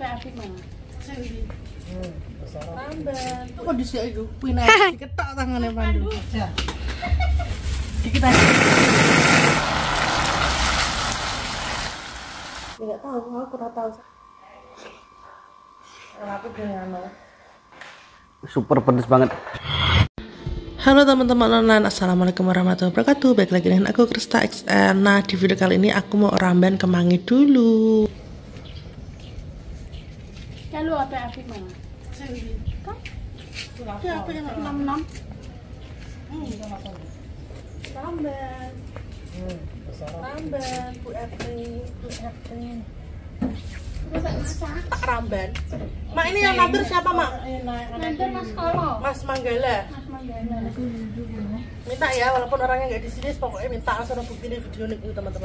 Apik mah. Sing Ramban. Itu kondisi itu pindah diketok tangannya Pandu. Dikit aja. Enggak tahu, aku ora tahu. Aku dengan super pedes banget. Halo teman-teman online, assalamualaikum warahmatullahi wabarakatuh. Baik lagi dengan aku Krista XN. Nah, di video kali ini aku mau ramban kemangi dulu. ya lu apa Apik mah. Kan? Ya apa yang 66? Ramban. Ramban, Bu Epri, Bu Epri. Tak ramban. Mak, ini yang matur siapa, Mak? Nanti Mas Kolo. Mas Manggala. Mas Manggala. Minta ya, walaupun orangnya nggak di sini, pokoknya minta asal bukti ini video ini teman-teman.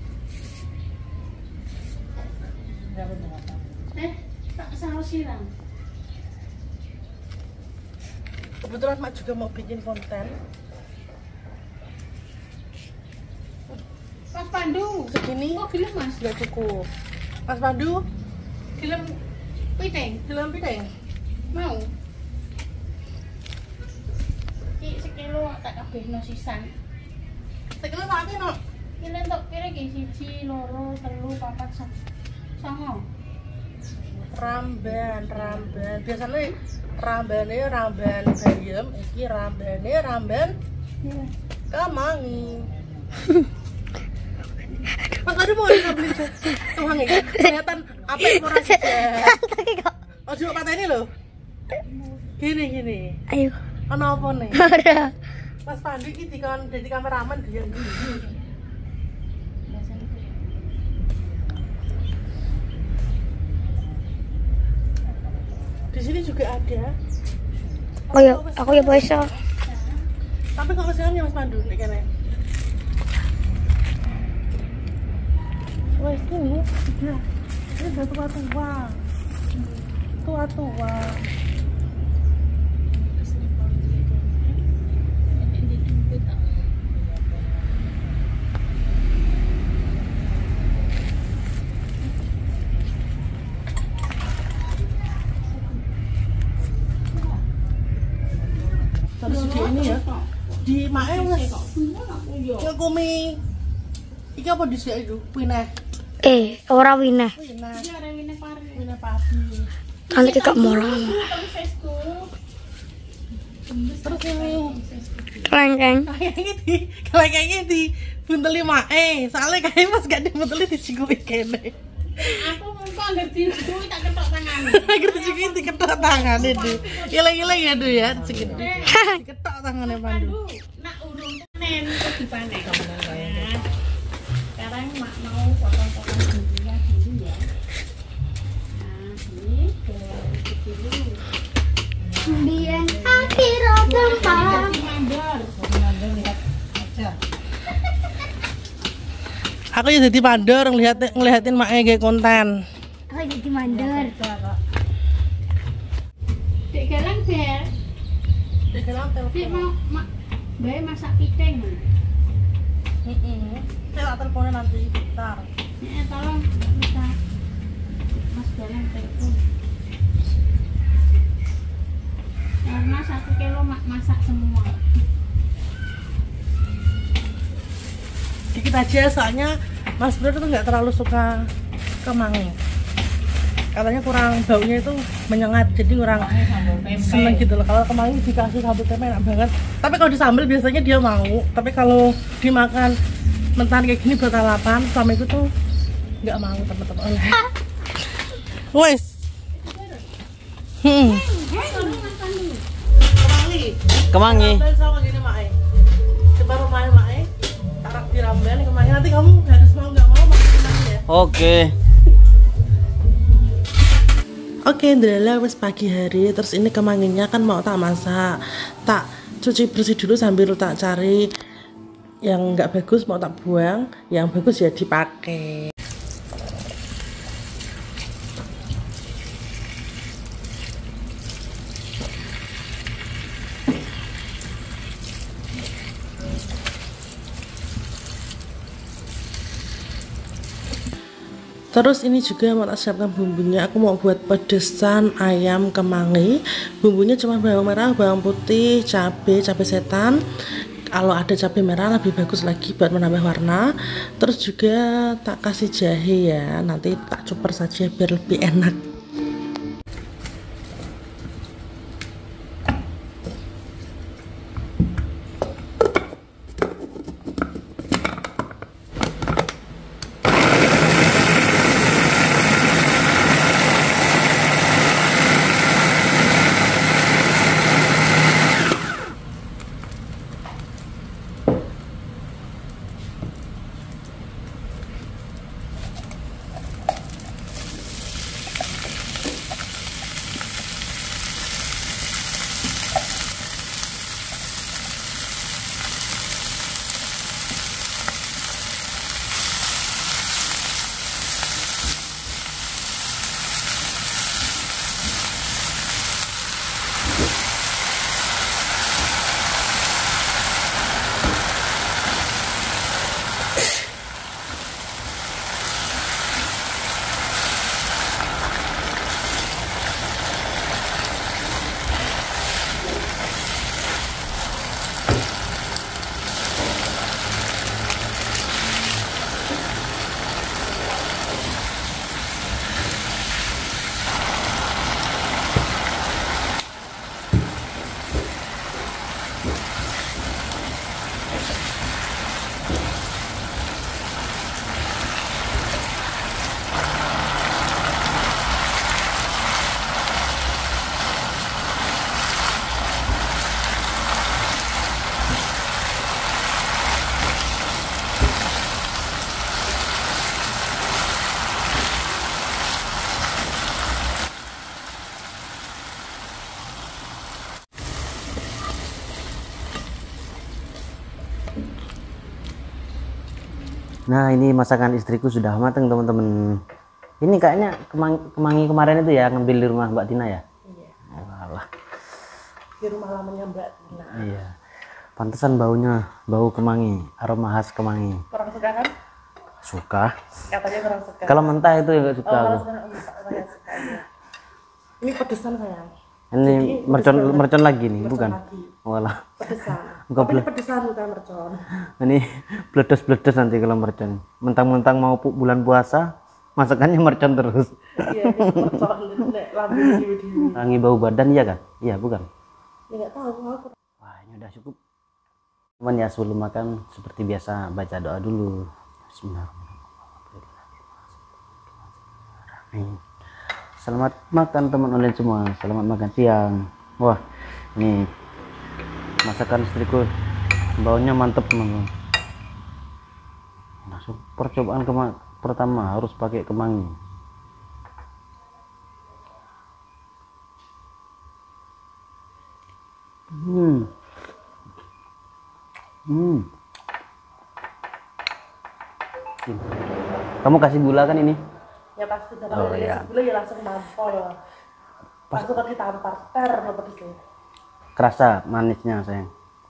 Tak saus siram. Kebetulan Mak juga mau bikin konten. Mas Pandu. Segini Oh, film Mas. nggak cukup. Mas Pandu, Film piting. film piting. Mau. Iki sekilo tak kabehno sisan. Sekilo mati no. Iki entuk kira iki 1, 2, 3, 4, 5. Ramban. Biasanya ramban bayam, iki ramban kemangi. Mas Pandu mau beli kemangi kan? Kelihatan apa yang murah saja. Oh, juga patah ini loh. Gini. Ayo. Ono apa nih? Ada. Mas Pandu iki dikon dadi kameramen dia gini. Di sini juga ada. Aku ya bisa. Tapi kalau sekarang ya Mas Pandu nek kene. Wes ini sudah. Ini udah tua-tua. Tua-tua. Terus di ini ya. Di mae wes. Ya kumi. Iki apa dhisik itu? Pineh. Ora wineh. Pineh. Iki arek wine pari. Pineh padi. Kali kek mola. Terus ini Kelengkeng. kayaknya di bunteli mae. Soalnya kayaknya pas gak dibunteli dicikupi kene. Aku mumpung ngerti itu tak ketok tangan. Agar dicikupi diketok tangan itu. Gila-gila ya tuh ya, diketok tangannya Pandu. Nak urung panen kok dipanen. Sekarang mak mau potong-potong bumbunya dulu ya. Nah, ini dulu. Biyen akhir tempat. Mandor. Aku ya jadi mandor ngeliatin mae kayak konten. Aku jadi mandor. Dek galang bel. Dek mau bae masak piting. Saya tak teleponnya nanti, bentar. Tolong bisa Mas galang telepon. Karena 1 kilo masak semua. Dikit aja soalnya Mas Bro itu nggak terlalu suka kemangi. Katanya kurang baunya itu menyengat, jadi kurang seneng gitu loh. Kalau kemangi dikasih sambal tempe enak banget. Tapi kalau disambal biasanya dia mau. Tapi kalau dimakan mentah kayak gini buat lalapan, suamiku tuh nggak mau teman-teman. Wes. Kemangi. Ramban sama gini mae. Coba rumahnya mae. Tarak di ramban kemangi. Nanti kamu harus mau nggak mau makan kemangi ya. Oke. Oke, adalah wes pagi hari. Terus ini kemanginya kan mau tak masak, tak cuci bersih dulu sambil tak cari yang nggak bagus mau tak buang, yang bagus ya dipakai. Terus ini juga mau tak siapkan bumbunya. Aku mau buat pedesan ayam kemangi. Bumbunya cuma bawang merah, bawang putih, cabai setan. Kalau ada cabai merah lebih bagus lagi buat menambah warna. Terus juga tak kasih jahe ya. Nanti tak cuper saja biar lebih enak. Nah, ini masakan istriku sudah matang, teman-teman. Ini kayaknya kemangi kemarin itu ya, ngambil di rumah Mbak Tina ya? Iya. Walah. Di rumah lamanya Mbak Tina. Iya. Pantesan baunya, bau kemangi, aroma khas kemangi. Kurang suka kan? Suka. Katanya kurang suka. Kalau mentah itu yang gak suka kalau aku. sekarang saya suka aja. Ini pedesan sayang. Ini mercon lagi nih, Mercon bukan? lagi. Walah. Pedesan. Enggak Tapi ini pedesan bukan mercon. Ini bledes-bledes nanti kalau mercon. Mentang-mentang mau bulan puasa, masakannya mercon terus. Iya, ini mercon. Lambungnya diwi-diwi. Wangi bau badan iya kan? Iya, bukan? Ya nggak tahu aku. Wah, ini udah cukup. Cuman ya sebelum makan seperti biasa baca doa dulu. Bismillahirrahmanirrahim. Selamat makan teman online semua. Selamat makan siang. Wah, ini masakan istriku baunya mantep teman-teman. Langsung percobaan pertama harus pakai kemangi. Kamu kasih gula kan ini? Ya pasti dapat Oh, iya. gula ya langsung nampol. Langsung tadi tampar ter apa pedesnya. Kerasa manisnya sayang.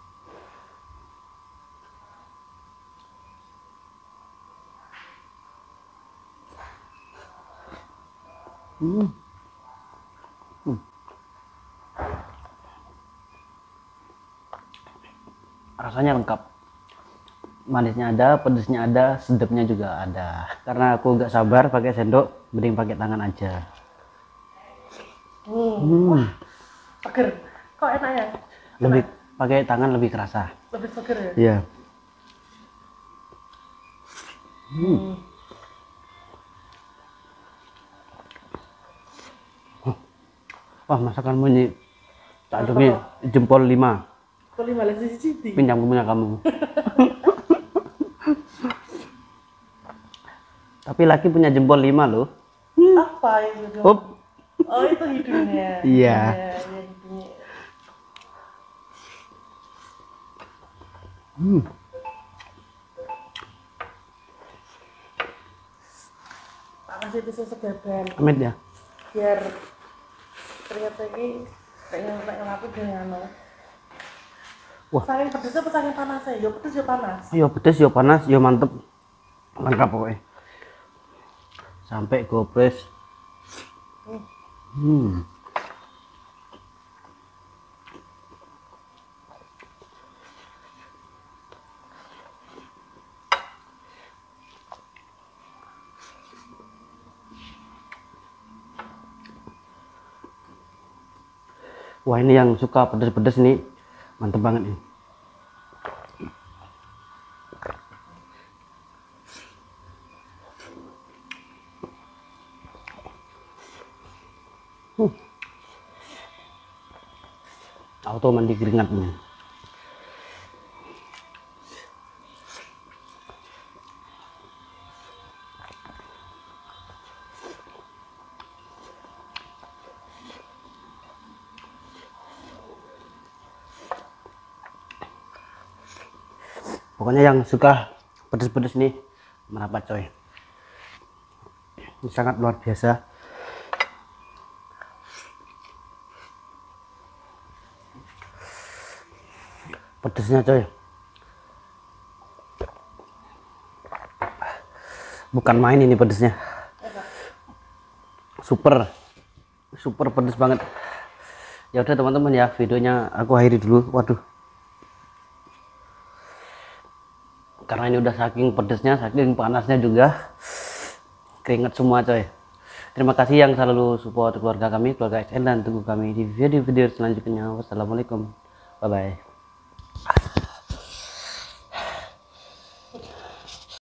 Rasanya lengkap. Manisnya ada, pedesnya ada, sedapnya juga ada. Karena aku nggak sabar pakai sendok, mending pakai tangan aja. Wah, seger. Kok enak ya? Lebih pakai tangan lebih kerasa. Lebih seger ya? Iya. Wah, masakanmu ini tak ada jempol 5. Kali malah sisi Pinjam punya kamu. Tapi laki punya jempol 5 loh. Apa itu? Up. Oh, itu hidungnya. Iya. Iya, hidungnya. Tak kasih tisu segaban. Amit ya. Biar ternyata ini kayak aku dengan Wah. saking pedesnya apa saking panasnya? Ya pedes ya panas. Yo pedes, yo panas, yo mantep. Lengkap pokoknya. sampai gopres. Wah, ini yang suka pedas-pedas nih mantep banget nih. Auto mandi keringat nih. Pokoknya yang suka pedas-pedas nih merapat coy. Ini sangat luar biasa. Pedasnya coy. Bukan main ini pedasnya. Super pedas banget. Ya udah teman-teman ya, videonya aku akhiri dulu. Waduh. Karena ini udah saking pedasnya, saking panasnya juga, keringet semua coy. Terima kasih yang selalu support keluarga kami, keluarga SN, dan tunggu kami di video-video selanjutnya. Wassalamualaikum, bye bye.